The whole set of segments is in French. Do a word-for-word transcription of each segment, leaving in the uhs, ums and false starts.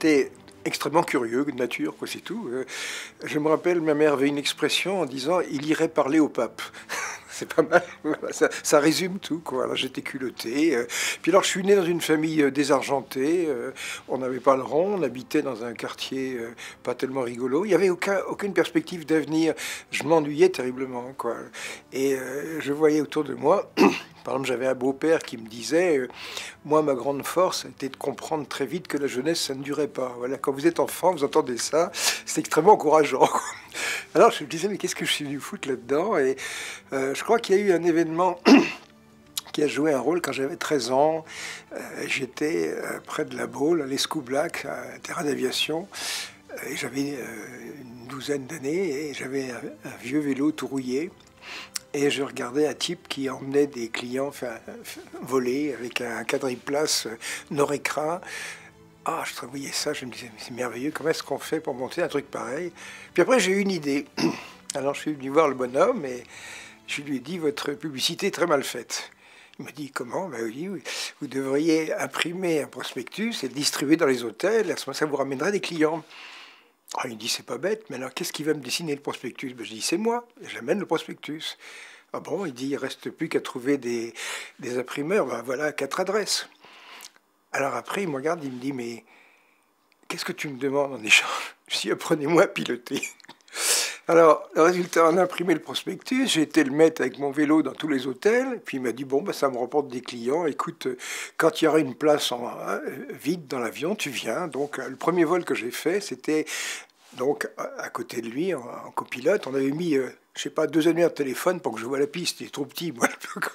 j'étais extrêmement curieux de nature, quoi, c'est tout. Euh, je me rappelle, ma mère avait une expression en disant « il irait parler au pape ». C'est pas mal, voilà, ça, ça résume tout, quoi. Alors j'étais culotté. Euh, puis alors je suis né dans une famille euh, désargentée. Euh, on n'avait pas le rond, on habitait dans un quartier euh, pas tellement rigolo. Il n'y avait aucun, aucune perspective d'avenir. Je m'ennuyais terriblement, quoi. Et euh, je voyais autour de moi... Par exemple, j'avais un beau-père qui me disait euh, moi, ma grande force a été de comprendre très vite que la jeunesse, ça ne durait pas. Voilà, quand vous êtes enfant, vous entendez ça, c'est extrêmement encourageant. Alors, je me disais, mais qu'est-ce que je suis venu foutre là-dedans? Et euh, je crois qu'il y a eu un événement qui a joué un rôle quand j'avais treize ans. Euh, J'étais euh, près de la Baule, à l'Escoublac, un terrain d'aviation. Et j'avais euh, une douzaine d'années et j'avais un, un vieux vélo tout rouillé. Et je regardais un type qui emmenait des clients enfin, volés avec un quadriplace nord-écran. Ah, je voyais ça, je me disais, c'est merveilleux, comment est-ce qu'on fait pour monter un truc pareil? Puis après, j'ai eu une idée. Alors, je suis venu voir le bonhomme et je lui ai dit, votre publicité est très mal faite. Il m'a dit, comment? Ben oui, oui, vous devriez imprimer un prospectus et le distribuer dans les hôtels, à ce moment ça vous ramènera des clients. Ah, il dit, c'est pas bête, mais alors qu'est-ce qui va me dessiner le prospectus? Ben, je dis, c'est moi, j'amène le prospectus. Ah bon, il dit, il ne reste plus qu'à trouver des, des imprimeurs, ben, voilà quatre adresses. Alors après, il me regarde, il me dit, mais qu'est-ce que tu me demandes en échange? Je dis, apprenez-moi à piloter. Alors, le résultat, on a imprimé le prospectus, j'ai été le mettre avec mon vélo dans tous les hôtels, puis il m'a dit, bon, ben, ça me rapporte des clients, écoute, quand il y aura une place en, hein, vide dans l'avion, tu viens. Donc, le premier vol que j'ai fait, c'était donc à côté de lui, en, en copilote, on avait mis, euh, je sais pas, deux années de téléphone pour que je voie la piste, il est trop petit, moi.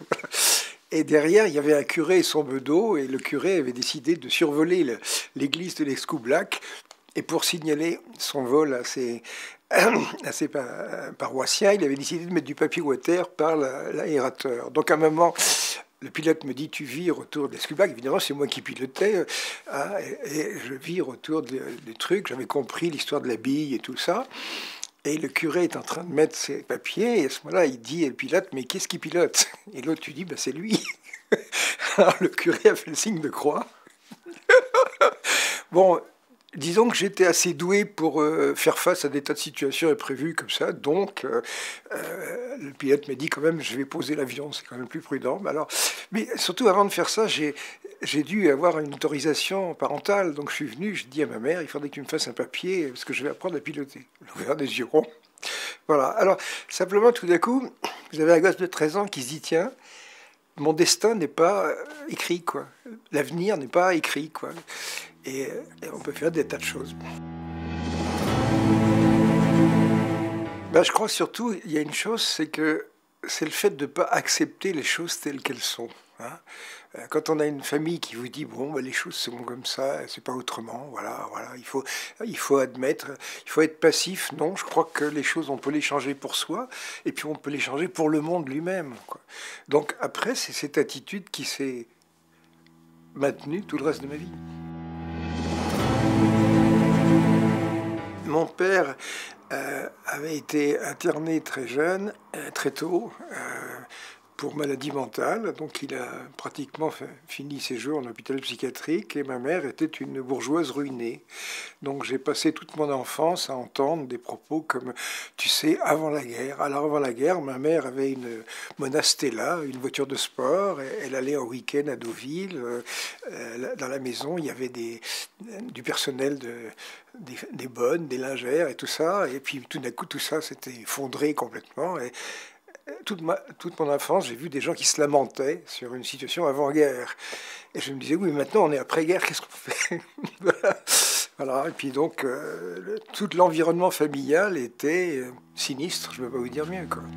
Et derrière, il y avait un curé et son bedeau, et le curé avait décidé de survoler l'église de l'Escoublac, et pour signaler son vol à ses, à ses paroissiens, il avait décidé de mettre du papier water par l'aérateur. Donc à un moment, le pilote me dit, tu vires autour de l'Escoublac. Évidemment, c'est moi qui pilotais. Hein, et, et je vire autour des de trucs. J'avais compris l'histoire de la bille et tout ça. Et le curé est en train de mettre ses papiers. Et à ce moment-là, il dit au pilote, mais qu'est-ce qui pilote? Et l'autre, tu dis, bah, c'est lui. Alors le curé a fait le signe de croix. Bon, disons que j'étais assez doué pour euh, faire face à des tas de situations imprévues comme ça. Donc, euh, euh, le pilote m'a dit quand même, je vais poser l'avion, c'est quand même plus prudent. Mais, alors, mais surtout, avant de faire ça, j'ai dû avoir une autorisation parentale. Donc, je suis venu, je dis à ma mère, il faudrait que tu me fasses un papier parce que je vais apprendre à piloter. Elle a ouvert des yeux ronds. Voilà. Alors, simplement, tout d'un coup, vous avez un gosse de treize ans qui se dit, tiens, mon destin n'est pas écrit, quoi. L'avenir n'est pas écrit, quoi. Et, et on peut faire des tas de choses. Ben, je crois surtout, il y a une chose, c'est que c'est le fait de ne pas accepter les choses telles qu'elles sont. Hein. Quand on a une famille qui vous dit, bon, ben, les choses sont comme ça, c'est pas autrement, voilà, voilà, il faut, il faut admettre, il faut être passif. Non, je crois que les choses, on peut les changer pour soi, et puis on peut les changer pour le monde lui-même, quoi. Donc après, c'est cette attitude qui s'est maintenue tout le reste de ma vie. Mon père euh, avait été interné très jeune, euh, très tôt, euh, pour maladie mentale. Donc il a pratiquement fait, fini ses jours en hôpital psychiatrique. Et ma mère était une bourgeoise ruinée. Donc j'ai passé toute mon enfance à entendre des propos comme, tu sais, avant la guerre. Alors avant la guerre, ma mère avait une Monastella, une voiture de sport. Elle allait en week-end à Deauville. Euh, dans la maison, il y avait des, du personnel de... Des, des bonnes, des lingères et tout ça. Et puis tout d'un coup, tout ça s'était effondré complètement. Et toute, ma, toute mon enfance, j'ai vu des gens qui se lamentaient sur une situation avant-guerre. Et je me disais, oui, mais maintenant on est après-guerre, qu'est-ce qu'on fait? Voilà. Voilà. Et puis donc, euh, le, tout l'environnement familial était euh, sinistre, je ne peux pas vous dire mieux, quoi.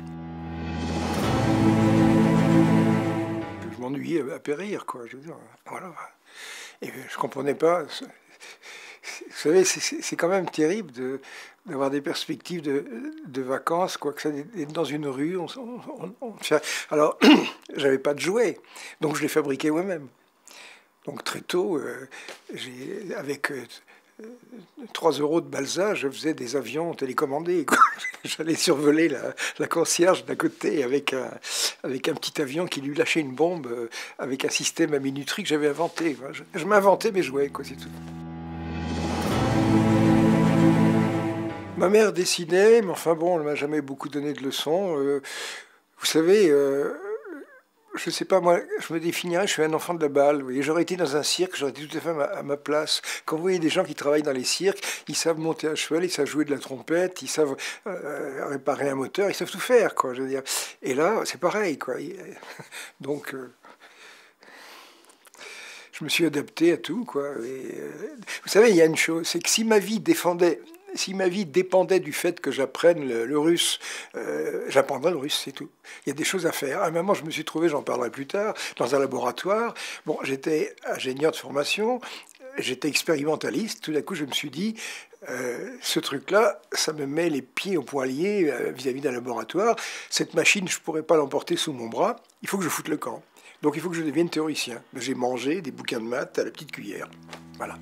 Je m'ennuyais à périr, quoi. Je veux dire, voilà. Et je ne comprenais pas... Vous savez, c'est quand même terrible d'avoir de, des perspectives de, de vacances, quoi que ça, d'être dans une rue. On, on, on, alors, j'avais pas de jouets, donc je les fabriquais moi-même. Donc très tôt, euh, avec euh, trois euros de balsa, je faisais des avions télécommandés. J'allais survoler la, la concierge d'à côté avec un, avec un petit avion qui lui lâchait une bombe euh, avec un système à minuterie que j'avais inventé. Je, je m'inventais mes jouets, quoi, c'est tout. Ma mère dessinait, mais enfin bon, elle m'a jamais beaucoup donné de leçons. Euh, vous savez, euh, je sais pas, moi, je me définirais, je suis un enfant de la balle. Vous voyez, j'aurais été dans un cirque, j'aurais été tout à fait à ma, à ma place. Quand vous voyez des gens qui travaillent dans les cirques, ils savent monter à cheval, ils savent jouer de la trompette, ils savent euh, réparer un moteur, ils savent tout faire, quoi. Je veux dire. Et là, c'est pareil, quoi. Donc, euh, je me suis adapté à tout, quoi. Et, euh, vous savez, il y a une chose, c'est que si ma vie défendait, si ma vie dépendait du fait que j'apprenne le, le russe, euh, j'apprendrais le russe, c'est tout. Il y a des choses à faire. À un moment, je me suis trouvé, j'en parlerai plus tard, dans un laboratoire. Bon, j'étais ingénieur de formation, j'étais expérimentaliste. Tout d'un coup, je me suis dit, euh, ce truc-là, ça me met les pieds au poilier euh, vis-à-vis d'un laboratoire. Cette machine, je ne pourrais pas l'emporter sous mon bras. Il faut que je foute le camp. Donc il faut que je devienne théoricien. J'ai mangé des bouquins de maths à la petite cuillère. Voilà.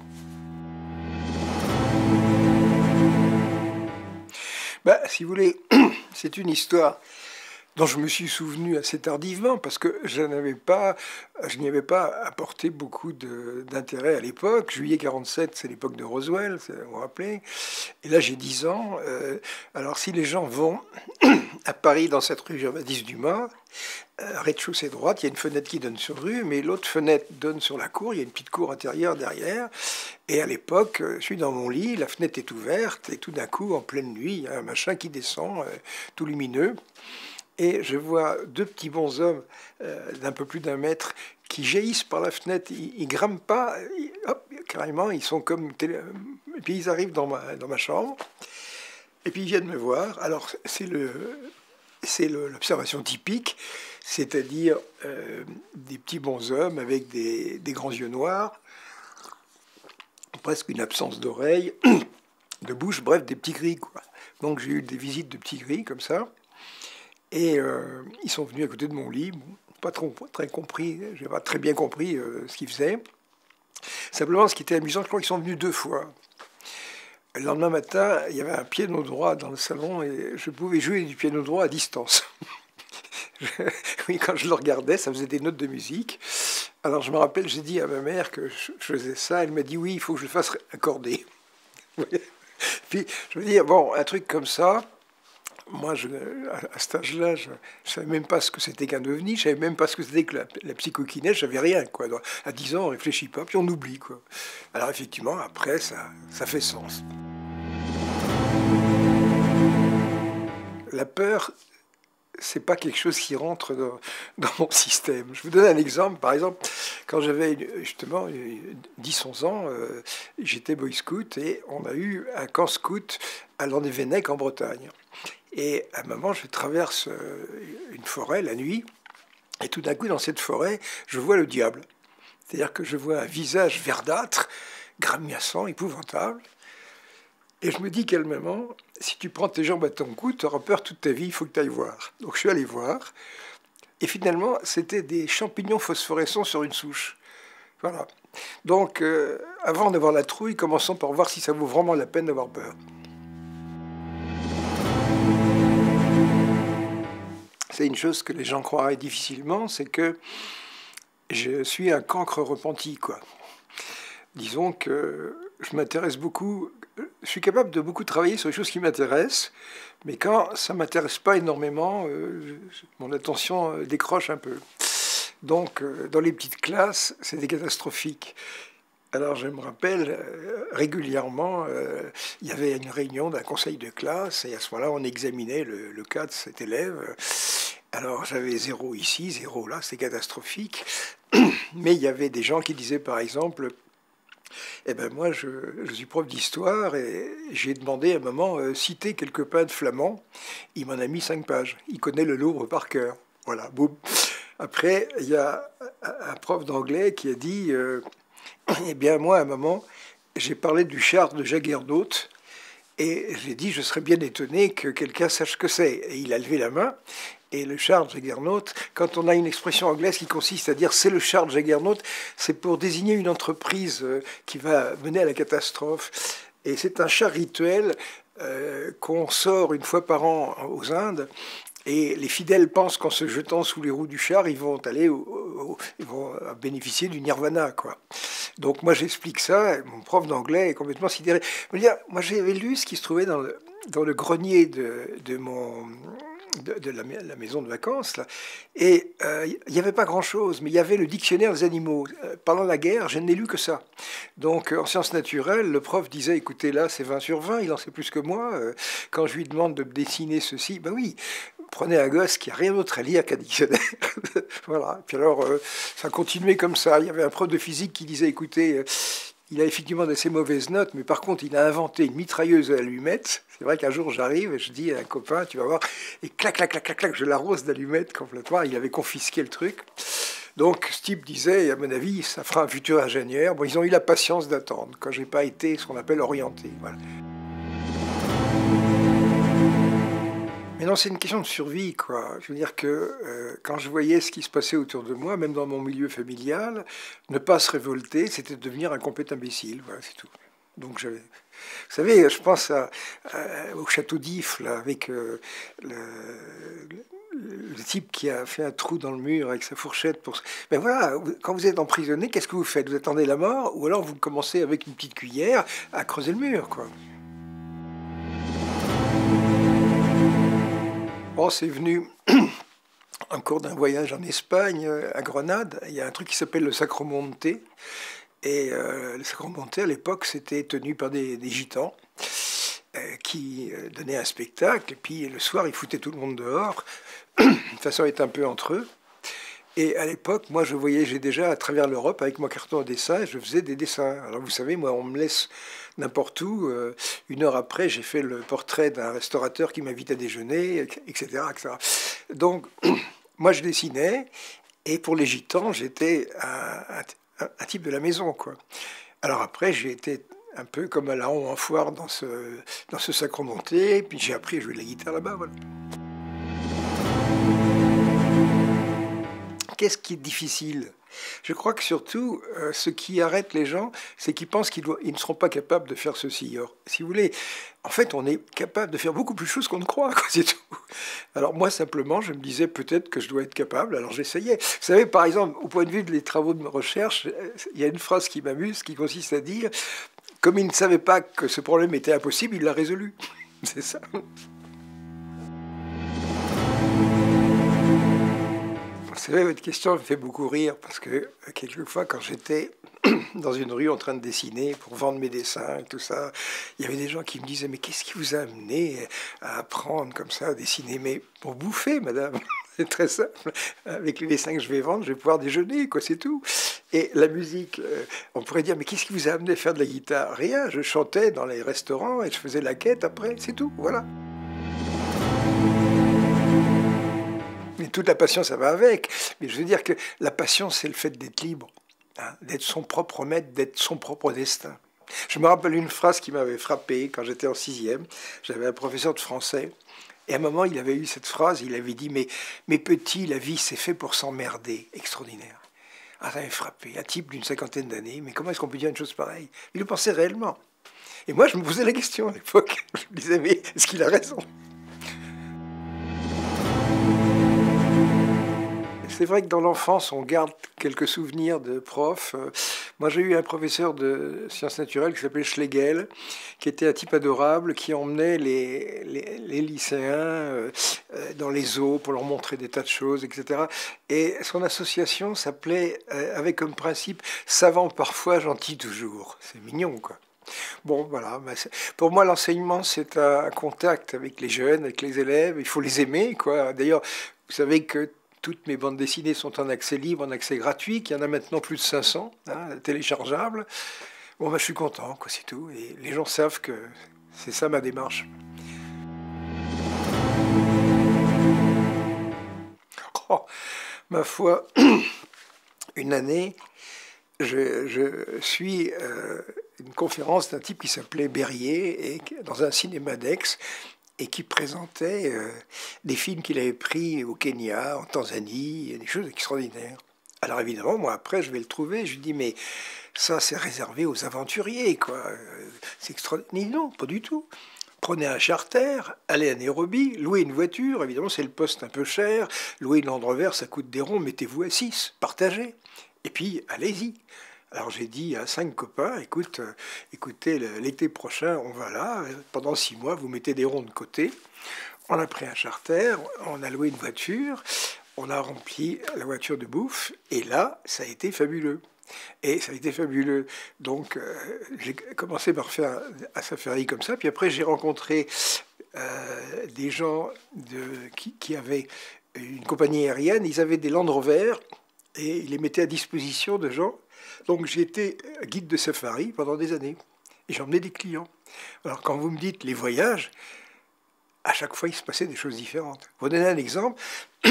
Ben, si vous voulez, c'est une histoire dont je me suis souvenu assez tardivement, parce que je n'avais pas, je n'y avais pas apporté beaucoup d'intérêt à l'époque. Juillet quarante-sept, c'est l'époque de Roswell, vous vous rappelez. Et là, j'ai dix ans. Euh, alors, si les gens vont à Paris, dans cette rue Gervais-Dumas, euh, rez-de-chaussée droite, il y a une fenêtre qui donne sur rue, mais l'autre fenêtre donne sur la cour. Il y a une petite cour intérieure derrière. Et à l'époque, je suis dans mon lit, la fenêtre est ouverte, et tout d'un coup, en pleine nuit, il y a un machin qui descend, euh, tout lumineux. Et je vois deux petits bonshommes euh, d'un peu plus d'un mètre qui jaillissent par la fenêtre. Ils, ils grimpent pas, ils, hop, carrément, ils sont comme... Télé... Et puis ils arrivent dans ma, dans ma chambre, et puis ils viennent me voir. Alors c'est le, c'est l'observation typique, c'est-à-dire euh, des petits bonshommes avec des, des grands yeux noirs, presque une absence d'oreilles, de bouche, bref, des petits gris, quoi. Donc j'ai eu des visites de petits gris, comme ça. Et euh, ils sont venus à côté de mon lit, pas trop, très compris, j'ai pas très bien compris euh, ce qu'ils faisaient. Simplement, ce qui était amusant, je crois qu'ils sont venus deux fois. Le lendemain matin, il y avait un piano droit dans le salon et je pouvais jouer du piano droit à distance. Oui, quand je le regardais, ça faisait des notes de musique. Alors je me rappelle, j'ai dit à ma mère que je faisais ça. Elle m'a dit oui, il faut que je le fasse accorder. Puis je veux dire, bon, un truc comme ça. Moi, je, à cet âge-là, je ne savais même pas ce que c'était qu'un ovni, je ne savais même pas ce que c'était que la, la psychokinèse, je savais rien, quoi. Donc, à dix ans, on ne réfléchit pas, puis on oublie, quoi. Alors effectivement, après, ça, ça fait sens. La peur, c'est pas quelque chose qui rentre dans, dans mon système. Je vous donne un exemple. Par exemple, quand j'avais justement dix onze ans, euh, j'étais boy scout et on a eu un camp scout à Landévennec en Bretagne. Et à un moment, je traverse une forêt la nuit, et tout d'un coup, dans cette forêt, je vois le diable. C'est-à-dire que je vois un visage verdâtre, grimaçant, épouvantable. Et je me dis calmement, si tu prends tes jambes à ton cou, tu auras peur toute ta vie, il faut que tu ailles voir. Donc je suis allé voir, et finalement, c'était des champignons phosphorescents sur une souche. Voilà. Donc, euh, avant d'avoir la trouille, commençons par voir si ça vaut vraiment la peine d'avoir peur. C'est une chose que les gens croiraient difficilement, c'est que je suis un cancre repenti, quoi. Disons que je m'intéresse beaucoup, je suis capable de beaucoup travailler sur les choses qui m'intéressent, mais quand ça ne m'intéresse pas énormément, euh, mon attention décroche un peu. Donc, euh, dans les petites classes, c'était catastrophique. Alors, je me rappelle, euh, régulièrement, euh, il y avait une réunion d'un conseil de classe, et à ce moment-là, on examinait le, le cas de cet élève. Alors, j'avais zéro ici, zéro là, c'est catastrophique. Mais il y avait des gens qui disaient, par exemple, eh ben moi, je, je suis prof d'histoire, et j'ai demandé à un moment, euh, citer quelques peintres flamands. Il m'en a mis cinq pages. Il connaît le Louvre par cœur. Voilà, boum. Après, il y a un prof d'anglais qui a dit... Euh, Eh bien, moi, à un moment, j'ai parlé du char de Jaggernaut et j'ai dit, je serais bien étonné que quelqu'un sache ce que c'est. Et il a levé la main. Et le char de Jaggernaut, quand on a une expression anglaise qui consiste à dire c'est le char de Jaggernaut, c'est pour désigner une entreprise qui va mener à la catastrophe. Et c'est un char rituel euh, qu'on sort une fois par an aux Indes. Et les fidèles pensent qu'en se jetant sous les roues du char, ils vont aller, au, au, ils vont bénéficier du nirvana, quoi. Donc moi j'explique ça, et mon prof d'anglais est complètement sidéré. Moi j'avais lu ce qui se trouvait dans le, dans le grenier de, de mon... de, de la, la maison de vacances, là, et euh, il n'y avait pas grand-chose, mais il y avait le dictionnaire des animaux. Euh, pendant la guerre, je n'ai lu que ça. Donc, en sciences naturelles, le prof disait, écoutez, là, c'est vingt sur vingt, il en sait plus que moi. Euh, quand je lui demande de me dessiner ceci, ben oui, prenez un gosse qui n'a rien d'autre à lire qu'un dictionnaire. Voilà. Puis alors, euh, ça continuait comme ça. Il y avait un prof de physique qui disait, écoutez, euh, il a effectivement d'assez mauvaises notes, mais par contre, il a inventé une mitrailleuse à allumettes. C'est vrai qu'un jour, j'arrive et je dis à un copain, tu vas voir, et clac, clac, clac, clac, clac, je l'arrose d'allumettes complètement. Il avait confisqué le truc. Donc, ce type disait, à mon avis, ça fera un futur ingénieur. Bon, ils ont eu la patience d'attendre, quand j'ai pas été ce qu'on appelle orienté. Voilà. Mais non, c'est une question de survie, quoi. Je veux dire que euh, quand je voyais ce qui se passait autour de moi, même dans mon milieu familial, ne pas se révolter, c'était devenir un complet imbécile. Voilà, c'est tout. Donc j'avais... Vous savez, je pense à, à, au château d'If, là, avec euh, le, le, le type qui a fait un trou dans le mur avec sa fourchette. Pour... Mais voilà, quand vous êtes emprisonné, qu'est-ce que vous faites? Vous attendez la mort, ou alors vous commencez avec une petite cuillère à creuser le mur, quoi. Bon, c'est venu en cours d'un voyage en Espagne, à Grenade. Il y a un truc qui s'appelle le Sacromonte. Et euh, le Sacromonte, à l'époque, c'était tenu par des, des gitans euh, qui euh, donnaient un spectacle. Et puis le soir, ils foutaient tout le monde dehors. De toute façon, ils étaient un peu entre eux. Et à l'époque, moi, je voyageais déjà à travers l'Europe avec mon carton à dessin et je faisais des dessins. Alors, vous savez, moi, on me laisse n'importe où. Euh, une heure après, j'ai fait le portrait d'un restaurateur qui m'invite à déjeuner, et cetera, et cetera. Donc, moi, je dessinais. Et pour les gitans, j'étais un, un, un type de la maison, quoi. Alors après, j'ai été un peu comme à la Hon en foire dans ce, dans ce Sacromonte. Et puis j'ai appris à jouer de la guitare là-bas, voilà. Qu'est-ce qui est difficile? Je crois que surtout, euh, ce qui arrête les gens, c'est qu'ils pensent qu'ils doivent, ils ne seront pas capables de faire ceci. Or, si vous voulez, en fait, on est capable de faire beaucoup plus de choses qu'on ne croit, quoi, c'est tout. Alors moi, simplement, je me disais peut-être que je dois être capable, alors j'essayais. Vous savez, par exemple, au point de vue des travaux de recherche, il y a une phrase qui m'amuse, qui consiste à dire, comme il ne savait pas que ce problème était impossible, il l'a résolu. C'est ça. Vous savez, votre question me fait beaucoup rire parce que quelquefois, quand j'étais dans une rue en train de dessiner pour vendre mes dessins et tout ça, il y avait des gens qui me disaient « Mais qu'est-ce qui vous a amené à apprendre comme ça à dessiner ?» Mais pour bouffer, madame, c'est très simple. Avec les dessins que je vais vendre, je vais pouvoir déjeuner, quoi, c'est tout. Et la musique, on pourrait dire « Mais qu'est-ce qui vous a amené à faire de la guitare ?» Rien, je chantais dans les restaurants et je faisais la quête après, c'est tout, voilà. Mais toute la passion, ça va avec. Mais je veux dire que la passion, c'est le fait d'être libre, hein, d'être son propre maître, d'être son propre destin. Je me rappelle une phrase qui m'avait frappé quand j'étais en sixième. J'avais un professeur de français. Et à un moment, il avait eu cette phrase, il avait dit « Mais, mais petit, la vie, c'est fait pour s'emmerder. » Extraordinaire. Ah, ça m'avait frappé. Un type d'une cinquantaine d'années. Mais comment est-ce qu'on peut dire une chose pareille? Il le pensait réellement. Et moi, je me posais la question à l'époque. Je me disais « Mais est-ce qu'il a raison ?» C'est vrai que dans l'enfance, on garde quelques souvenirs de profs. Moi, j'ai eu un professeur de sciences naturelles qui s'appelait Schlegel, qui était un type adorable, qui emmenait les, les, les lycéens dans les zoos pour leur montrer des tas de choses, et cetera. Et son association s'appelait, avec comme principe « savant parfois, gentil toujours ». C'est mignon, quoi. Bon, voilà. Pour moi, l'enseignement, c'est un contact avec les jeunes, avec les élèves. Il faut les aimer, quoi. D'ailleurs, vous savez que toutes mes bandes dessinées sont en accès libre, en accès gratuit, qu'il y en a maintenant plus de cinq cents, hein, téléchargeables. Bon, bah, je suis content, quoi, c'est tout. Et les gens savent que c'est ça ma démarche. Oh, ma foi, une année, je, je suis euh, une conférence d'un type qui s'appelait Berrier, et dans un cinéma d'Aix, et qui présentait euh, des films qu'il avait pris au Kenya, en Tanzanie, des choses extraordinaires. Alors évidemment, moi après, je vais le trouver, je lui dis, mais ça c'est réservé aux aventuriers, quoi. C'est extraordinaire. Non, pas du tout. Prenez un charter, allez à Nairobi, louez une voiture, évidemment c'est le poste un peu cher, louer une Land Rover, ça coûte des ronds, mettez-vous à six, partagez. Et puis, allez-y. Alors j'ai dit à cinq copains, écoute, euh, écoutez, le- l'été prochain, on va là, euh, pendant six mois, vous mettez des ronds de côté. On a pris un charter, on a loué une voiture, on a rempli la voiture de bouffe, et là, ça a été fabuleux. Et ça a été fabuleux. Donc, euh, j'ai commencé par faire un safari comme ça. Puis après, j'ai rencontré euh, des gens de, qui, qui avaient une compagnie aérienne. Ils avaient des Land Rover et ils les mettaient à disposition de gens. Donc, j'ai été guide de safari pendant des années. Et j'emmenais des clients. Alors, quand vous me dites les voyages, à chaque fois, il se passait des choses différentes. Pour vous donner un exemple,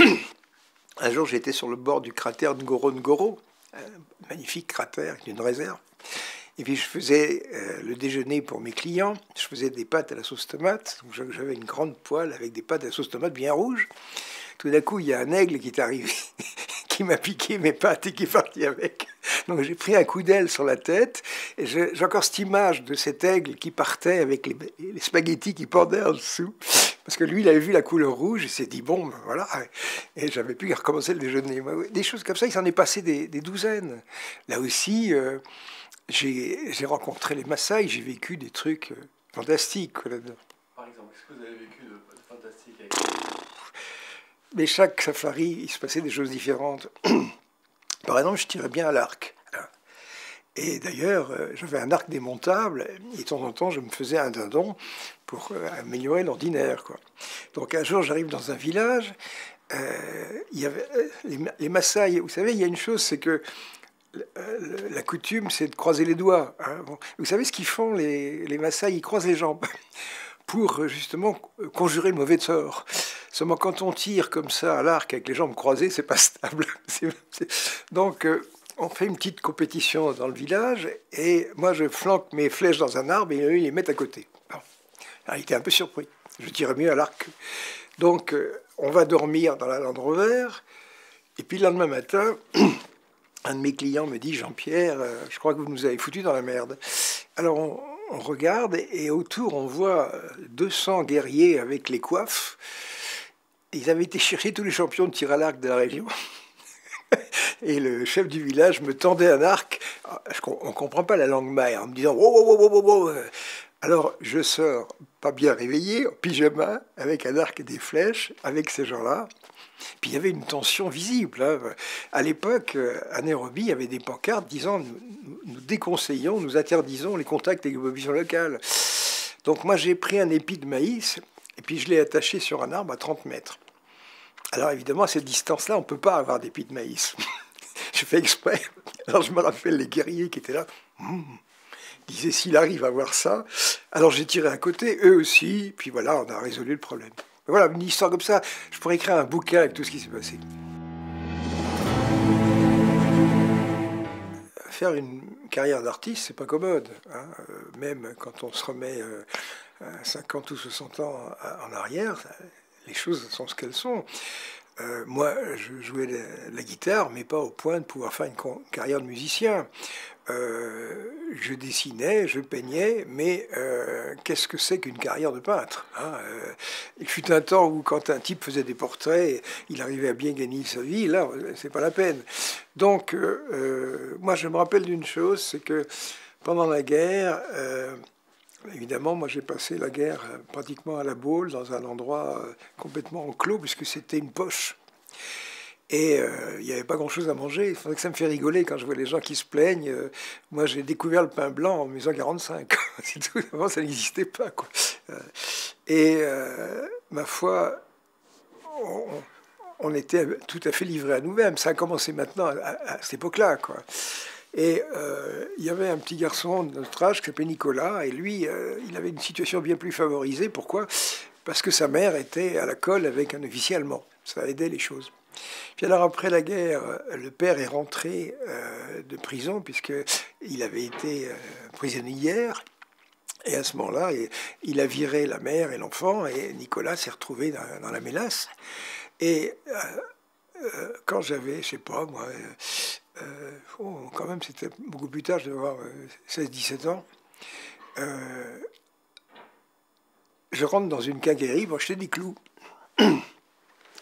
un jour, j'étais sur le bord du cratère Ngorongoro, un magnifique cratère d'une réserve. Et puis je faisais euh, le déjeuner pour mes clients. Je faisais des pâtes à la sauce tomate. Donc j'avais une grande poêle avec des pâtes à la sauce tomate bien rouges. Tout d'un coup, il y a un aigle qui est arrivé, qui m'a piqué mes pâtes et qui est parti avec. Donc j'ai pris un coup d'aile sur la tête. Et j'ai encore cette image de cet aigle qui partait avec les, les spaghettis qui pendaient en dessous. Parce que lui, il avait vu la couleur rouge et s'est dit, bon, ben voilà. Et j'avais pu recommencer le déjeuner. Des choses comme ça, il s'en est passé des, des douzaines. Là aussi, euh, j'ai rencontré les Maasai, j'ai vécu des trucs euh, fantastiques là-dedans. Par exemple, qu'est-ce que vous avez vécu de, de fantastique avec... Mais chaque safari, il se passait des choses différentes. Par exemple, je tirais bien à l'arc. Et d'ailleurs, euh, j'avais un arc démontable, et de temps en temps, je me faisais un dindon pour euh, améliorer l'ordinaire, quoi. Donc un jour, j'arrive dans un village, euh, il y avait euh, les, les Maasai. Vous savez, il y a une chose, c'est que euh, la coutume, c'est de croiser les doigts, hein. Bon, vous savez ce qu'ils font, les, les Maasai, ils croisent les jambes pour justement conjurer le mauvais sort. Seulement quand on tire comme ça à l'arc avec les jambes croisées, c'est pas stable. C'est- c'est- Donc euh, on fait une petite compétition dans le village et moi je flanque mes flèches dans un arbre et eux ils les mettent à côté. Bon. Alors, il était un peu surpris. Je tirais mieux à l'arc. Donc euh, on va dormir dans la Land Rover et puis le lendemain matin, un de mes clients me dit, Jean-Pierre, euh, je crois que vous nous avez foutu dans la merde. Alors on, on regarde et autour on voit deux cents guerriers avec les coiffes. Ils avaient été chercher tous les champions de tir à l'arc de la région. Et le chef du village me tendait un arc. Je, on ne comprend pas la langue maille, en me disant wow, wow, wow, wow, wow. Alors je sors, pas bien réveillé, en pyjama, avec un arc et des flèches, avec ces gens-là. Puis il y avait une tension visible, hein. À l'époque, à Nairobi, il y avait des pancartes disant nous, nous déconseillons, nous interdisons les contacts avec les populations locales. Donc moi j'ai pris un épi de maïs et puis je l'ai attaché sur un arbre à trente mètres. Alors évidemment, à cette distance-là, on ne peut pas avoir d'épi de maïs. Je fais exprès. Alors je me rappelle les guerriers qui étaient là. Mmh. Ils disaient, s'il arrive à voir ça. Alors j'ai tiré à côté, eux aussi. Puis voilà, on a résolu le problème. Voilà, une histoire comme ça. Je pourrais écrire un bouquin avec tout ce qui s'est passé. Faire une carrière d'artiste, c'est pas commode, hein. Euh, même quand on se remet euh, à cinquante ou soixante ans en arrière, ça, les choses sont ce qu'elles sont. Euh, moi, je jouais la, la guitare, mais pas au point de pouvoir faire une, une carrière de musicien. Euh, je dessinais, je peignais, mais euh, qu'est-ce que c'est qu'une carrière de peintre, hein? euh, Il fut un temps où, quand un type faisait des portraits, il arrivait à bien gagner sa vie. Là, c'est pas la peine. Donc, euh, moi, je me rappelle d'une chose, c'est que pendant la guerre, euh, évidemment, moi j'ai passé la guerre euh, pratiquement à la Baule, dans un endroit euh, complètement enclos, puisque c'était une poche. Et euh, il n'y avait pas grand-chose à manger. Il faudrait que ça me fait rigoler quand je vois les gens qui se plaignent. Euh, moi, j'ai découvert le pain blanc en mille neuf cent quarante-cinq. C'est tout. Avant, ça n'existait pas, quoi. Euh, et euh, ma foi, on, on était tout à fait livrés à nous-mêmes. Ça a commencé maintenant, à, à cette époque-là, quoi. Et euh, il y avait un petit garçon de notre âge qui s'appelait Nicolas, et lui, euh, il avait une situation bien plus favorisée. Pourquoi? Parce que sa mère était à la colle avec un officier allemand. Ça aidait les choses. Puis alors, après la guerre, le père est rentré euh, de prison, puisqu'il avait été euh, prisonnier hier. Et à ce moment-là, il a viré la mère et l'enfant, et Nicolas s'est retrouvé dans, dans la mélasse. Et euh, euh, quand j'avais, je sais pas moi... Euh, oh, quand même, c'était beaucoup plus tard, je devais avoir euh, seize dix-sept ans. Euh, je rentre dans une quincaillerie pour acheter des clous.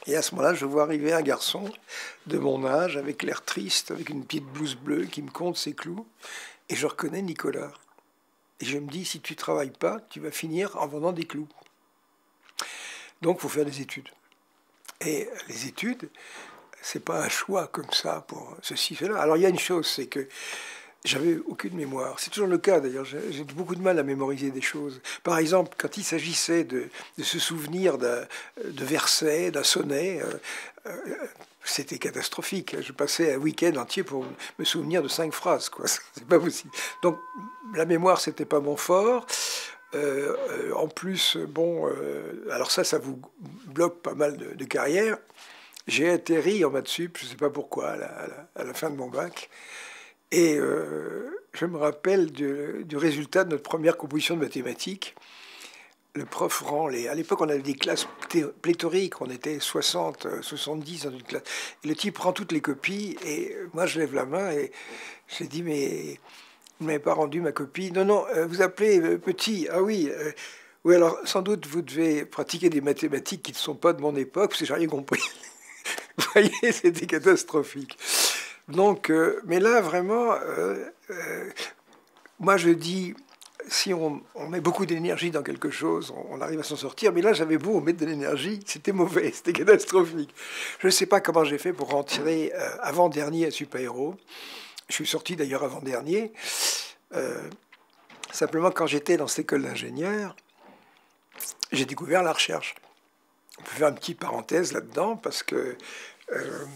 Et à ce moment-là, je vois arriver un garçon de mon âge, avec l'air triste, avec une petite blouse bleue, qui me compte ses clous. Et je reconnais Nicolas. Et je me dis, si tu ne travailles pas, tu vas finir en vendant des clous. Donc, il faut faire des études. Et les études, c'est pas un choix comme ça pour ceci, cela. Alors, il y a une chose, c'est que j'avais aucune mémoire. C'est toujours le cas, d'ailleurs. J'ai beaucoup de mal à mémoriser des choses. Par exemple, quand il s'agissait de, de se souvenir de versets, d'un sonnet, euh, euh, c'était catastrophique. Je passais un week-end entier pour me souvenir de cinq phrases, quoi. C'est pas possible. Donc, la mémoire, c'était pas mon fort. Euh, en plus, bon, euh, alors ça, ça vous bloque pas mal de, de carrière. J'ai atterri en maths sup, je sais pas pourquoi, à la, à la, à la fin de mon bac. Et euh, je me rappelle du, du résultat de notre première composition de mathématiques. Le prof rend les... À l'époque, on avait des classes pléthoriques. On était soixante, soixante-dix dans une classe. Et le type prend toutes les copies. Et moi, je lève la main et j'ai dit, mais vous ne m'avez pas rendu ma copie. Non, non, vous appelez petit. Ah oui, euh, oui, alors sans doute, vous devez pratiquer des mathématiques qui ne sont pas de mon époque, parce que j'ai rien compris. Vous voyez, c'était catastrophique. Donc, euh, mais là, vraiment, euh, euh, moi, je dis, si on, on met beaucoup d'énergie dans quelque chose, on, on arrive à s'en sortir. Mais là, j'avais beau mettre de l'énergie, c'était mauvais, c'était catastrophique. Je ne sais pas comment j'ai fait pour rentrer euh, avant-dernier à Super Héros. Je suis sorti d'ailleurs avant-dernier. Euh, simplement, quand j'étais dans cette école d'ingénieur, j'ai découvert la recherche. On peut faire une petite parenthèse là-dedans, parce que... Euh,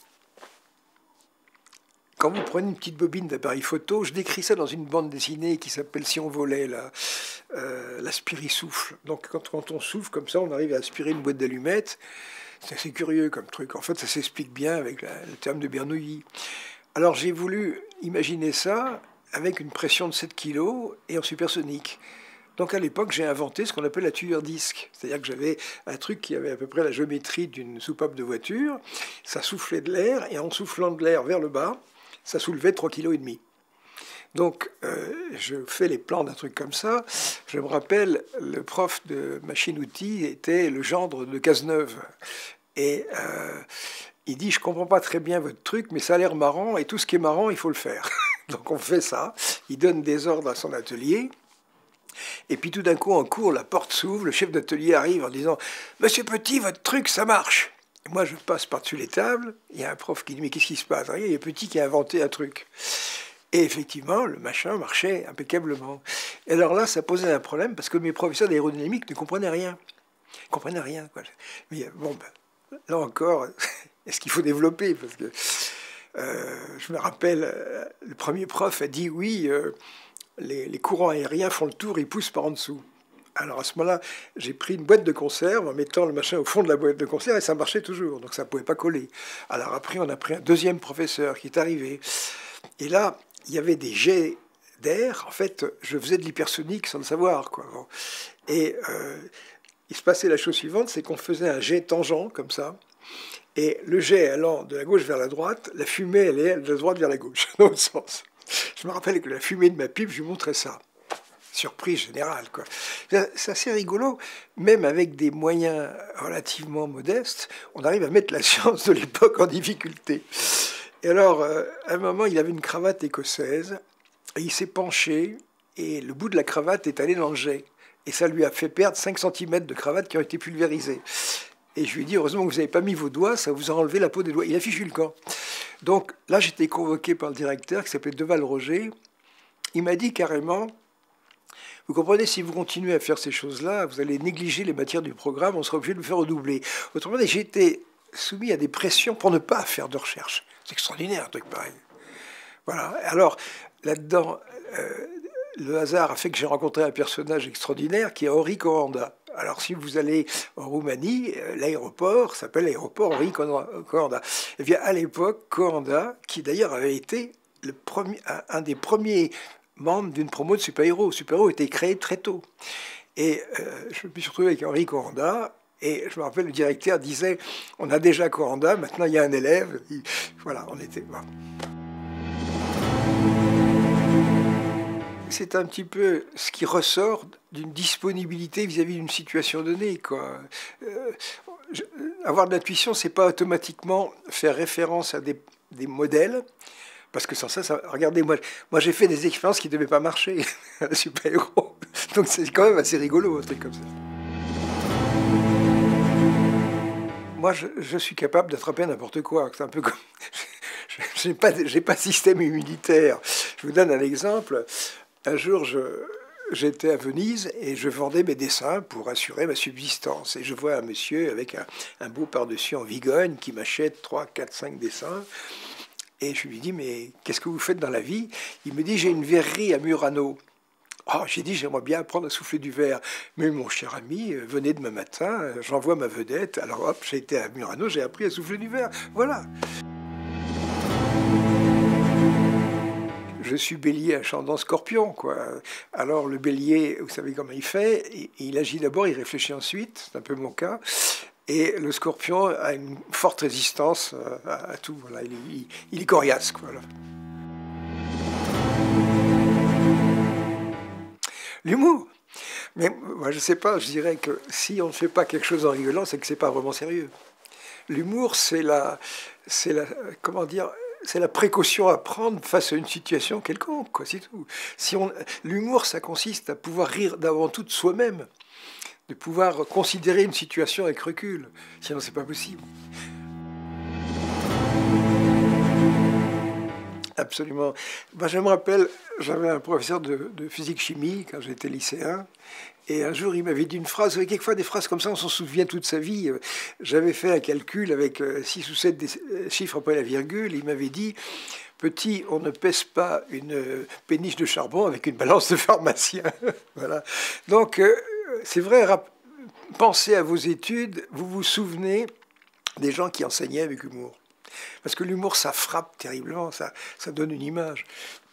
Quand vous prenez une petite bobine d'appareil photo, je décris ça dans une bande dessinée qui s'appelle Si on volait, là, euh, l'aspiri-souffle. Donc quand, quand on souffle comme ça, on arrive à aspirer une boîte d'allumettes. C'est assez curieux comme truc. En fait, ça s'explique bien avec la, le terme de Bernoulli. Alors j'ai voulu imaginer ça avec une pression de sept kilos et en supersonique. Donc à l'époque, j'ai inventé ce qu'on appelle la tueur-disque. C'est-à-dire que j'avais un truc qui avait à peu près la géométrie d'une soupape de voiture. Ça soufflait de l'air, et en soufflant de l'air vers le bas, ça soulevait trois kilos et demi. Donc, euh, je fais les plans d'un truc comme ça. Je me rappelle, le prof de machine-outil était le gendre de Cazeneuve. Et euh, il dit, je comprends pas très bien votre truc, mais ça a l'air marrant, et tout ce qui est marrant, il faut le faire. Donc, on fait ça. Il donne des ordres à son atelier. Et puis, tout d'un coup, en cours, la porte s'ouvre, le chef d'atelier arrive en disant, « Monsieur Petit, votre truc, ça marche !» Moi, je passe par-dessus les tables. Il y a un prof qui dit, mais qu'est-ce qui se passe? Il y a Petit qui a inventé un truc. Et effectivement, le machin marchait impeccablement. Et alors là, ça posait un problème, parce que mes professeurs d'aérodynamique ne comprenaient rien. Ils ne comprenaient rien, quoi. Mais bon, ben, là encore, est-ce qu'il faut développer? Parce que euh, je me rappelle, euh, le premier prof a dit, oui, euh, les, les courants aériens font le tour, ils poussent par en dessous. Alors à ce moment-là, j'ai pris une boîte de conserve en mettant le machin au fond de la boîte de conserve et ça marchait toujours, donc ça ne pouvait pas coller. Alors après, on a pris un deuxième professeur qui est arrivé. Et là, il y avait des jets d'air. En fait, je faisais de l'hypersonique sans le savoir, quoi. Et euh, il se passait la chose suivante, c'est qu'on faisait un jet tangent, comme ça. Et le jet allant de la gauche vers la droite, la fumée, elle est de la droite vers la gauche, dans le sens. Je me rappelle que la fumée de ma pipe, je lui montrais ça. Surprise générale, quoi. C'est assez rigolo, même avec des moyens relativement modestes, on arrive à mettre la science de l'époque en difficulté. Et alors, euh, à un moment, il avait une cravate écossaise, et il s'est penché, et le bout de la cravate est allé dans le jet. Et ça lui a fait perdre cinq centimètres de cravate qui ont été pulvérisés. Et je lui ai dit, heureusement que vous n'avez pas mis vos doigts, ça vous a enlevé la peau des doigts. Il a fichu le camp. Donc là, j'étais convoqué par le directeur, qui s'appelait Deval-Roger. Il m'a dit carrément... Vous comprenez, si vous continuez à faire ces choses-là, vous allez négliger les matières du programme, on sera obligé de le faire redoubler. Autrement dit, j'ai été soumis à des pressions pour ne pas faire de recherche. C'est extraordinaire, un truc pareil. Voilà. Alors, là-dedans, euh, le hasard a fait que j'ai rencontré un personnage extraordinaire qui est Henri Coanda. Alors, si vous allez en Roumanie, l'aéroport s'appelle l'aéroport Henri Coanda. Et bien, à l'époque, Coanda, qui d'ailleurs avait été le premier, un des premiers... membre d'une promo de Super Héros. Super Héros était créé très tôt. Et euh, je me suis retrouvé avec Henri Coanda, et je me rappelle, le directeur disait, on a déjà Coanda, maintenant il y a un élève. Il, voilà, on était... Bon. C'est un petit peu ce qui ressort d'une disponibilité vis-à-vis d'une situation donnée, quoi. Euh, je, avoir de l'intuition, c'est pas automatiquement faire référence à des, des modèles, parce que sans ça, ça regardez, moi, moi j'ai fait des expériences qui ne devaient pas marcher, super-héros. Donc c'est quand même assez rigolo, un truc comme ça. Moi, je, je suis capable d'attraper n'importe quoi. C'est un peu comme... Je n'ai pas, j'ai pas de système immunitaire. Je vous donne un exemple. Un jour, je... J'étais à Venise et je vendais mes dessins pour assurer ma subsistance. Et je vois un monsieur avec un, un beau par-dessus en Vigogne qui m'achète trois, quatre, cinq dessins. Et je lui dis, mais qu'est-ce que vous faites dans la vie? Il me dit, j'ai une verrerie à Murano. Oh, j'ai dit, j'aimerais bien apprendre à souffler du verre. Mais mon cher ami, venez demain matin, j'envoie ma vedette. Alors hop, j'ai été à Murano, j'ai appris à souffler du verre. Voilà. Je suis bélier ascendant scorpion, quoi. Alors le bélier, vous savez comment il fait? Il, il agit d'abord, il réfléchit ensuite, c'est un peu mon cas. Et le scorpion a une forte résistance à, à tout. Voilà. Il, il, il est coriace, quoi. L'humour. Mais moi, je sais pas, je dirais que si on ne fait pas quelque chose en rigolant, c'est que c'est pas vraiment sérieux. L'humour, c'est la, c'est la, comment dire, c'est la précaution à prendre face à une situation quelconque, quoi, c'est tout. Si on, l'humour, ça consiste à pouvoir rire d'avant tout de soi-même, de pouvoir considérer une situation avec recul. Sinon, c'est pas possible. Absolument. Ben, je me rappelle, j'avais un professeur de, de physique-chimie quand j'étais lycéen, et un jour il m'avait dit une phrase, et quelquefois des phrases comme ça, on s'en souvient toute sa vie. J'avais fait un calcul avec six ou sept chiffres après la virgule, il m'avait dit, petit, on ne pèse pas une péniche de charbon avec une balance de pharmacien. Voilà. Donc, euh, c'est vrai, pensez à vos études, vous vous souvenez des gens qui enseignaient avec humour. Parce que l'humour, ça frappe terriblement, ça, ça donne une image.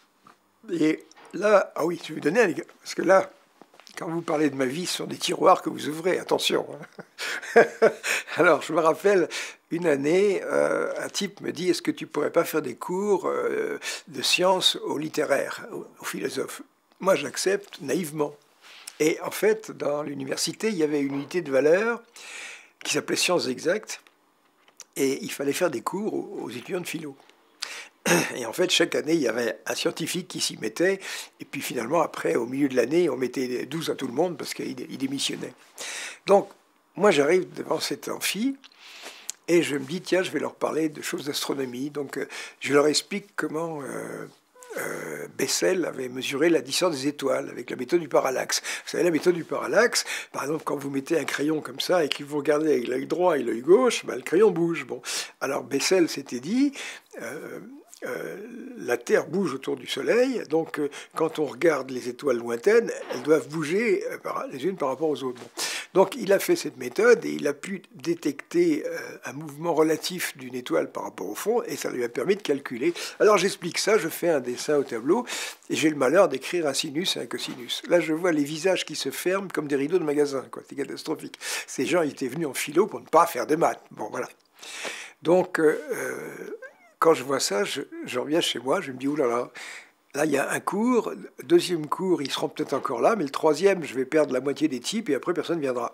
Et là, ah oui, je vais vous donner un... Parce que là, quand vous parlez de ma vie, ce sont des tiroirs que vous ouvrez, attention. Hein. Alors, je me rappelle, une année, euh, un type me dit, est-ce que tu pourrais pas faire des cours euh, de sciences aux littéraires, aux, aux philosophes? Moi, j'accepte naïvement. Et en fait, dans l'université, il y avait une unité de valeur qui s'appelait sciences exactes, et il fallait faire des cours aux étudiants de philo. Et en fait, chaque année, il y avait un scientifique qui s'y mettait. Et puis finalement, après, au milieu de l'année, on mettait douze à tout le monde parce qu'il démissionnait. Donc, moi, j'arrive devant cet amphi et je me dis, tiens, je vais leur parler de choses d'astronomie. Donc, je leur explique comment... Euh, Euh, Bessel avait mesuré la distance des étoiles avec la méthode du parallaxe. Vous savez, la méthode du parallaxe, par exemple, quand vous mettez un crayon comme ça et que vous regardez avec l'œil droit et l'œil gauche, ben, le crayon bouge. Bon. Alors Bessel s'était dit, euh, euh, la Terre bouge autour du Soleil, donc euh, quand on regarde les étoiles lointaines, elles doivent bouger euh, par, les unes par rapport aux autres. Bon. Donc il a fait cette méthode et il a pu détecter euh, un mouvement relatif d'une étoile par rapport au fond et ça lui a permis de calculer. Alors j'explique ça, je fais un dessin au tableau et j'ai le malheur d'écrire un sinus et un cosinus. Là je vois les visages qui se ferment comme des rideaux de magasin, quoi. C'est catastrophique. Ces gens ils étaient venus en philo pour ne pas faire des maths. Bon voilà. Donc euh, quand je vois ça, je, je reviens chez moi, je me dis oulala. Là, il y a un cours, deuxième cours, ils seront peut-être encore là, mais le troisième, je vais perdre la moitié des types et après, personne ne viendra.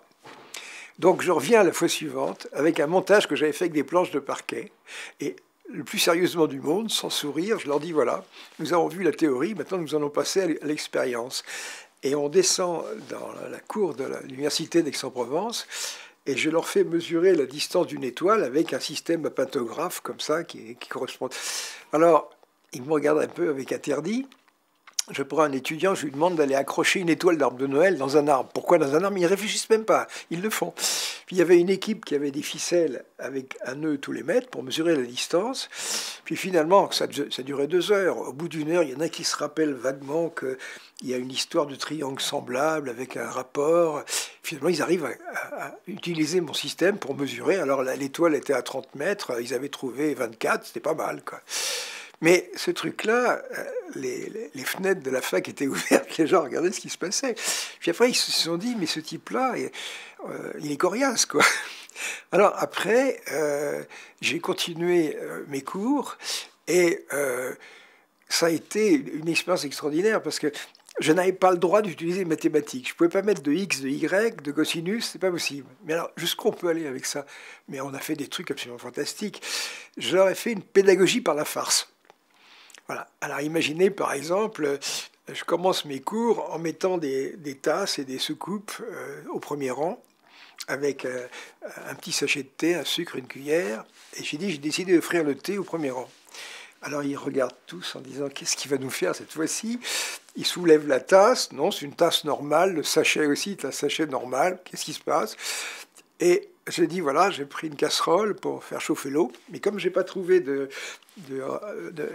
Donc, je reviens à la fois suivante avec un montage que j'avais fait avec des planches de parquet. Et le plus sérieusement du monde, sans sourire, je leur dis, voilà, nous avons vu la théorie, maintenant nous allons passer à l'expérience. Et on descend dans la cour de l'université d'Aix-en-Provence et je leur fais mesurer la distance d'une étoile avec un système à pantographe comme ça qui, qui correspond. Alors, il me regarde un peu avec interdit. Je prends un étudiant, je lui demande d'aller accrocher une étoile d'arbre de Noël dans un arbre. Pourquoi dans un arbre? Ils ne réfléchissent même pas, ils le font. Puis il y avait une équipe qui avait des ficelles avec un nœud tous les mètres pour mesurer la distance. Puis finalement, ça, ça durait deux heures. Au bout d'une heure, il y en a qui se rappellent vaguement qu'il y a une histoire de triangle semblable avec un rapport. Finalement, ils arrivent à, à, à utiliser mon système pour mesurer. Alors l'étoile était à trente mètres, ils avaient trouvé vingt-quatre, c'était pas mal, quoi. Mais ce truc-là, les, les, les fenêtres de la fac étaient ouvertes, les gens regardaient ce qui se passait. Puis après, ils se sont dit, mais ce type-là, euh, il est coriace, quoi. Alors après, euh, j'ai continué euh, mes cours, et euh, ça a été une expérience extraordinaire, parce que je n'avais pas le droit d'utiliser les mathématiques. Je ne pouvais pas mettre de x, de y, de cosinus, c'est pas possible. Mais alors, jusqu'où on peut aller avec ça? Mais on a fait des trucs absolument fantastiques. Je leur ai fait une pédagogie par la farce. Voilà. Alors imaginez, par exemple, je commence mes cours en mettant des, des tasses et des soucoupes euh, au premier rang, avec euh, un petit sachet de thé, un sucre, une cuillère. Et j'ai dit, j'ai décidé d'offrir le thé au premier rang. Alors ils regardent tous en disant, qu'est-ce qu'il va nous faire cette fois-ci? Ils soulèvent la tasse. Non, c'est une tasse normale. Le sachet aussi est un sachet normal. Qu'est-ce qui se passe? Et j'ai dit, voilà, j'ai pris une casserole pour faire chauffer l'eau. Mais comme je n'ai pas trouvé de, de, de, de,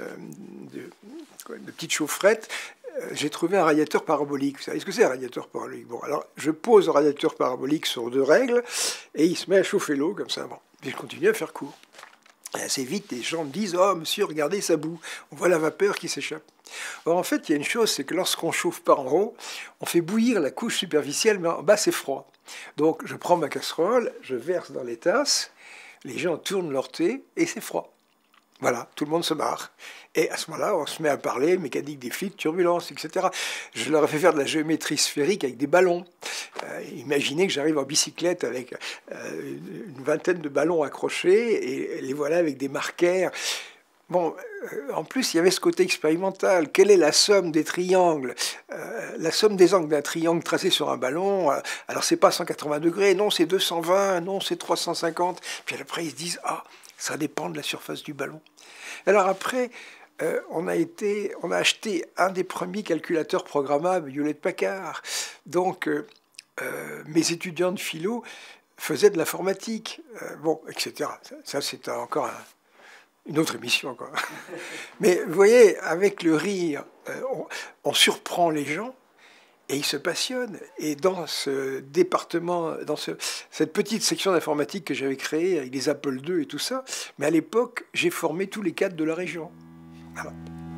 de, de petite chaufferette, j'ai trouvé un radiateur parabolique. Vous savez ce que c'est un radiateur parabolique? Bon, alors je pose le radiateur parabolique sur deux règles et il se met à chauffer l'eau comme ça. Bon, et je continue à faire court. Et assez vite, les gens me disent, oh monsieur, regardez, ça bout. On voit la vapeur qui s'échappe. Or, en fait, il y a une chose, c'est que lorsqu'on chauffe par en haut, on fait bouillir la couche superficielle, mais en bas, c'est froid. Donc, je prends ma casserole, je verse dans les tasses, les gens tournent leur thé et c'est froid. Voilà, tout le monde se marre. Et à ce moment-là, on se met à parler mécanique des fluides, turbulence, et cetera. Je leur ai fait faire de la géométrie sphérique avec des ballons. Euh, imaginez que j'arrive en bicyclette avec euh, une vingtaine de ballons accrochés et les voilà avec des marqueurs. Bon, euh, en plus, il y avait ce côté expérimental. Quelle est la somme des triangles? euh, La somme des angles d'un triangle tracé sur un ballon, euh, alors c'est pas cent quatre-vingts degrés, non, c'est deux cent vingt, non, c'est trois cent cinquante. Puis après, ils se disent, ah, ça dépend de la surface du ballon. Alors après, euh, on, a été, on a acheté un des premiers calculateurs programmables Hewlett-Packard. Donc, euh, euh, mes étudiants de philo faisaient de l'informatique, euh, bon, et cetera. Ça, ça c'est encore un, une autre émission, quoi. Mais vous voyez, avec le rire, euh, on, on surprend les gens. Et ils se passionnent. Et dans ce département, dans ce, cette petite section d'informatique que j'avais créée avec les Apple deux et tout ça, mais à l'époque, j'ai formé tous les cadres de la région. Voilà.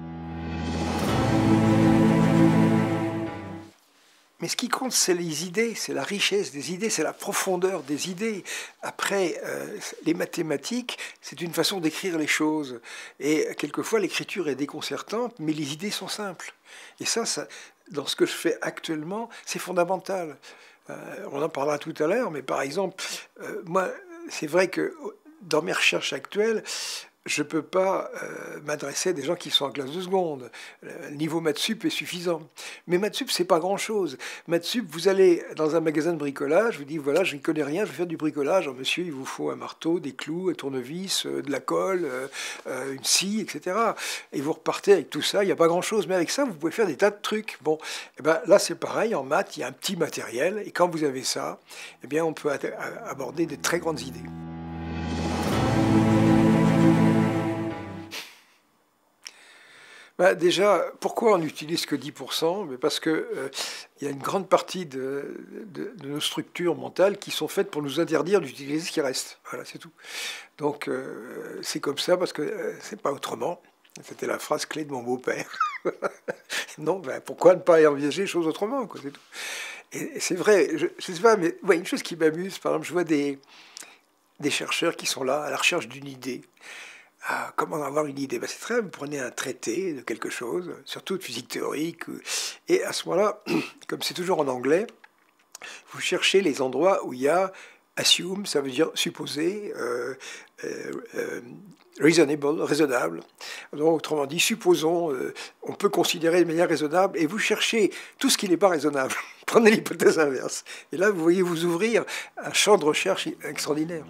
Mais ce qui compte, c'est les idées, c'est la richesse des idées, c'est la profondeur des idées. Après, euh, les mathématiques, c'est une façon d'écrire les choses. Et quelquefois, l'écriture est déconcertante, mais les idées sont simples. Et ça, ça dans ce que je fais actuellement, c'est fondamental. Euh, on en parlera tout à l'heure, mais par exemple, euh, moi, c'est vrai que dans mes recherches actuelles, je ne peux pas euh, m'adresser à des gens qui sont en classe de seconde. Le niveau maths sup est suffisant. Mais maths sup, c'est pas grand-chose. Maths sup, vous allez dans un magasin de bricolage, vous dites, voilà, je ne connais rien, je vais faire du bricolage. Alors, monsieur, il vous faut un marteau, des clous, un tournevis, euh, de la colle, euh, euh, une scie, et cetera. Et vous repartez avec tout ça, il n'y a pas grand-chose. Mais avec ça, vous pouvez faire des tas de trucs. Bon, eh ben, là, c'est pareil, en maths, il y a un petit matériel. Et quand vous avez ça, eh bien, on peut aborder de très grandes idées. Ben déjà, pourquoi on n'utilise que dix pour cent? Parce qu'il euh, y a une grande partie de, de, de nos structures mentales qui sont faites pour nous interdire d'utiliser ce qui reste. Voilà, c'est tout. Donc, euh, c'est comme ça parce que euh, c'est pas autrement. C'était la phrase clé de mon beau-père. Non, ben, pourquoi ne pas envisager les choses autrement, quoi, c'est tout. Et c'est vrai, je ne sais pas, mais ouais, une chose qui m'amuse, par exemple, je vois des, des chercheurs qui sont là à la recherche d'une idée. Ah, comment avoir une idée? Ben, c'est très, vous prenez un traité de quelque chose, surtout de physique théorique, et à ce moment-là, comme c'est toujours en anglais, vous cherchez les endroits où il y a assume, ça veut dire supposer, euh, euh, euh, reasonable, raisonnable. Donc, autrement dit, supposons, euh, on peut considérer de manière raisonnable, et vous cherchez tout ce qui n'est pas raisonnable. Prenez l'hypothèse inverse. Et là, vous voyez vous ouvrir un champ de recherche extraordinaire.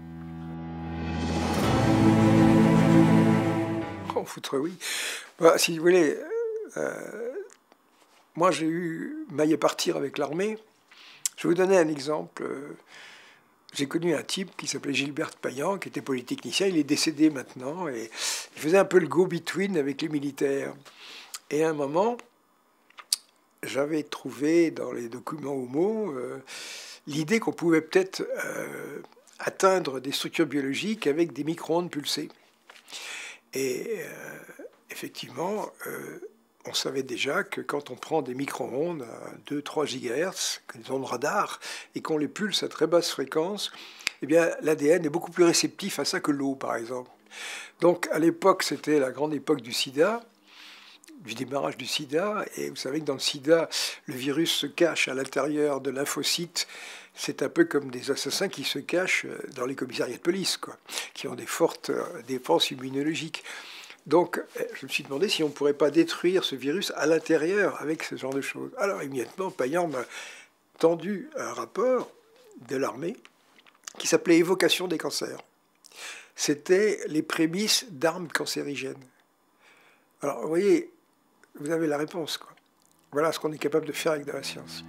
Oh, foutre, oui. Bah, si vous voulez, euh, moi j'ai eu maille à partir avec l'armée. Je vais vous donner un exemple. J'ai connu un type qui s'appelait Gilbert Payan, qui était polytechnicien. Il est décédé maintenant. Et il faisait un peu le go-between avec les militaires. Et à un moment, j'avais trouvé dans les documents homo euh, l'idée qu'on pouvait peut-être euh, atteindre des structures biologiques avec des micro-ondes pulsées. Et euh, effectivement, euh, on savait déjà que quand on prend des micro-ondes à deux à trois gigahertz, des ondes radar, et qu'on les pulse à très basse fréquence, eh bien, l'A D N est beaucoup plus réceptif à ça que l'eau, par exemple. Donc, à l'époque, c'était la grande époque du sida. du démarrage du sida. Et vous savez que dans le sida, le virus se cache à l'intérieur de lymphocytes. C'est un peu comme des assassins qui se cachent dans les commissariats de police, quoi, qui ont des fortes défenses immunologiques. Donc, je me suis demandé si on ne pourrait pas détruire ce virus à l'intérieur avec ce genre de choses. Alors, immédiatement, Payan m'a tendu un rapport de l'armée qui s'appelait Évocation des cancers. C'était les prémices d'armes cancérigènes. Alors, vous voyez, vous avez la réponse, quoi. Voilà ce qu'on est capable de faire avec de la science.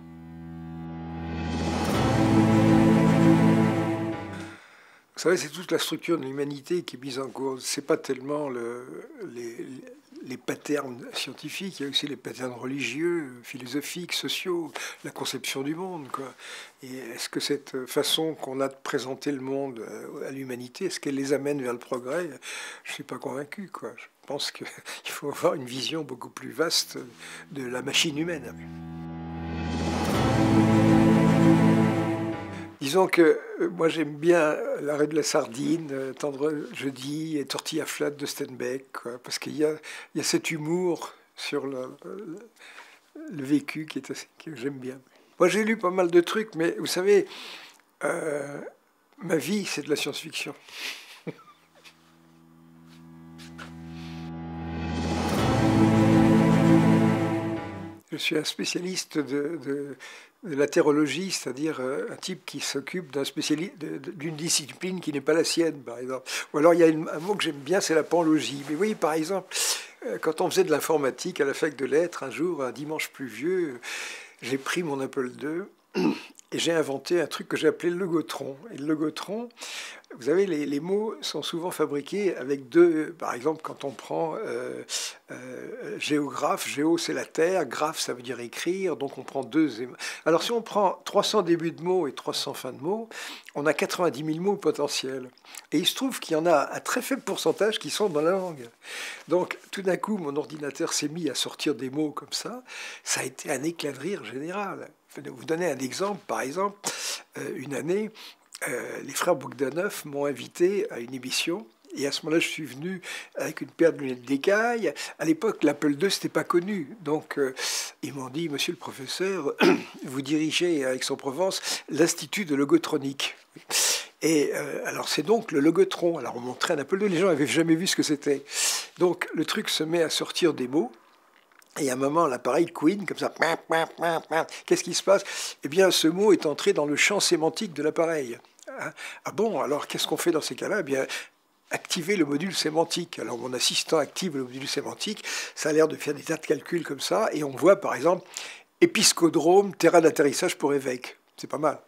Vous savez, c'est toute la structure de l'humanité qui est mise en cause. C'est pas tellement le, les, les patterns scientifiques, il y a aussi les patterns religieux, philosophiques, sociaux, la conception du monde, quoi. Et est-ce que cette façon qu'on a de présenter le monde à l'humanité, est-ce qu'elle les amène vers le progrès? Je suis pas convaincu, quoi. Je pense qu'il faut avoir une vision beaucoup plus vaste de la machine humaine. Disons que euh, moi j'aime bien l'arrêt de la sardine, euh, Tendre jeudi et Tortilla flat de Steinbeck, quoi, parce qu'il y a, il y a cet humour sur le, le, le vécu qui est assez, que j'aime bien. Moi j'ai lu pas mal de trucs, mais vous savez, euh, ma vie c'est de la science-fiction. Je suis un spécialiste de, de, de la terrologie, c'est-à-dire un type qui s'occupe d'un spécialiste, d'une discipline qui n'est pas la sienne, par exemple. Ou alors il y a une, un mot que j'aime bien, c'est la panlogie. Mais oui, par exemple, quand on faisait de l'informatique à la fac de lettres, un jour, un dimanche pluvieux, j'ai pris mon Apple deux et j'ai inventé un truc que j'ai appelé le logotron. Et le logotron, vous savez, les, les mots sont souvent fabriqués avec deux... Par exemple, quand on prend euh, euh, géographe, géo c'est la terre, graphe ça veut dire écrire, donc on prend deux... Alors si on prend trois cents débuts de mots et trois cents fins de mots, on a quatre-vingt-dix mille mots potentiels. Et il se trouve qu'il y en a un très faible pourcentage qui sont dans la langue. Donc tout d'un coup, mon ordinateur s'est mis à sortir des mots comme ça. Ça a été un éclat de rire général. Je vais vous donner un exemple. Par exemple, euh, une année... Euh, les frères Bogdanov m'ont invité à une émission. Et à ce moment-là, je suis venu avec une paire de lunettes d'écaille. À l'époque, l'Apple deux, c'était pas connu. Donc, euh, ils m'ont dit, monsieur le professeur, vous dirigez à Aix-en-Provence l'Institut de logotronique. Et euh, alors, c'est donc le logotron. Alors, on montrait un Apple deux. Les gens n'avaient jamais vu ce que c'était. Donc, le truc se met à sortir des mots. Et à un moment, l'appareil Queen, comme ça, qu'est-ce qui se passe? Eh bien, ce mot est entré dans le champ sémantique de l'appareil. Ah bon, alors qu'est-ce qu'on fait dans ces cas-là? Eh bien, activer le module sémantique. Alors, mon assistant active le module sémantique, ça a l'air de faire des tas de calculs comme ça, et on voit, par exemple, épiscodrome, terrain d'atterrissage pour évêque. C'est pas mal.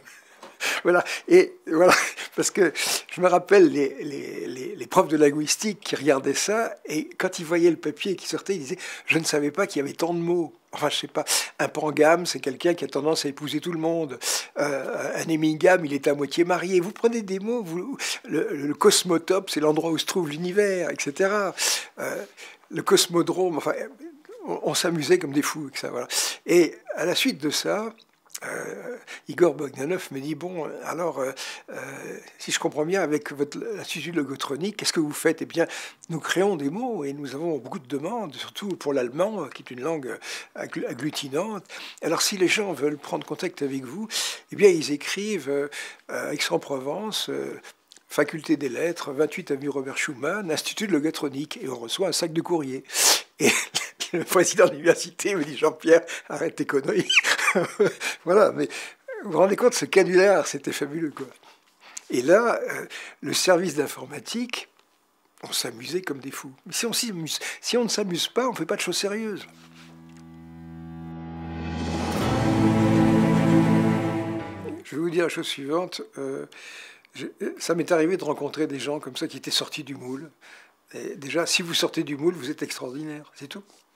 Voilà, et voilà, parce que je me rappelle les, les, les, les profs de linguistique qui regardaient ça, et quand ils voyaient le papier qui sortait, ils disaient « Je ne savais pas qu'il y avait tant de mots ». Enfin, je sais pas, un pangame, c'est quelqu'un qui a tendance à épouser tout le monde. Euh, un hémingame, il est à moitié marié. Vous prenez des mots, vous, le, le cosmotope, c'est l'endroit où se trouve l'univers, et cetera. Euh, le cosmodrome, enfin, on, on s'amusait comme des fous avec ça, voilà. Et à la suite de ça... Euh, Igor Bogdanov me dit, bon, alors, euh, euh, si je comprends bien, avec votre institut de logotronique, qu'est-ce que vous faites? Eh bien, nous créons des mots et nous avons beaucoup de demandes, surtout pour l'allemand, qui est une langue agglutinante. Alors, si les gens veulent prendre contact avec vous, eh bien, ils écrivent euh, Aix-en-Provence, euh, Faculté des Lettres, vingt-huit avenue Robert Schumann, Institut de logotronique, et on reçoit un sac de courrier. Et le président de l'université me dit, Jean-Pierre, arrête tes conneries. Voilà, mais vous vous rendez compte, ce canular, c'était fabuleux, quoi. Et là, euh, le service d'informatique, on s'amusait comme des fous. Mais si on, si on ne s'amuse pas, on ne fait pas de choses sérieuses. Je vais vous dire la chose suivante. Euh, je, ça m'est arrivé de rencontrer des gens comme ça qui étaient sortis du moule. Et déjà, si vous sortez du moule, vous êtes extraordinaire, c'est tout.